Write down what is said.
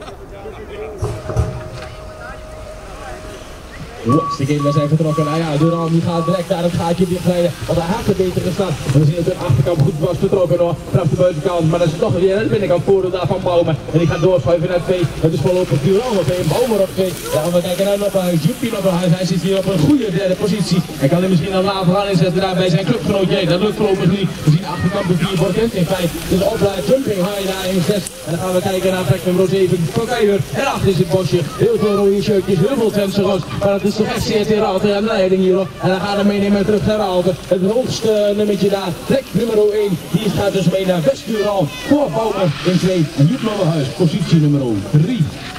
De kinderen zijn vertrokken. Nou ja, Duran die gaat direct naar het gaatje dichtrijden. Want hij had er beter gestaan. We zien dat de achterkant goed was vertrokken nog. Vanaf de buitenkant. Maar dat is toch weer aan de binnenkant voordeel daar van Bouwman. En die gaat doorschuiven naar 2. Het is voorlopig Duran op 1. Bouwman op 2. Dan gaan we kijken naar nog een Juppie op een huis. Hij zit hier op een goede derde positie. Hij kan er misschien een later aan inzetten daar bij zijn clubgenootje. Dat lukt voorlopig niet. We zien de achterkant op 4 voor Kent in 5. Dus opleid Jumping High daar in 6. En dan gaan we kijken naar plek nummer 7 van Keijer. En achter is het bosje. Heel veel rode shirtjes. Heel veel Twentse roos. Maar het is toch echt zeer tegen Raalte aan de leiding hierop. En dan gaat hij meenemen terug naar Raalte. Het hoogste nummertje daar, plek nummer 1. Die gaat dus mee naar West-Duran. Voor Bouwman in 2. En Joep Lollehuis, positie nummer 3.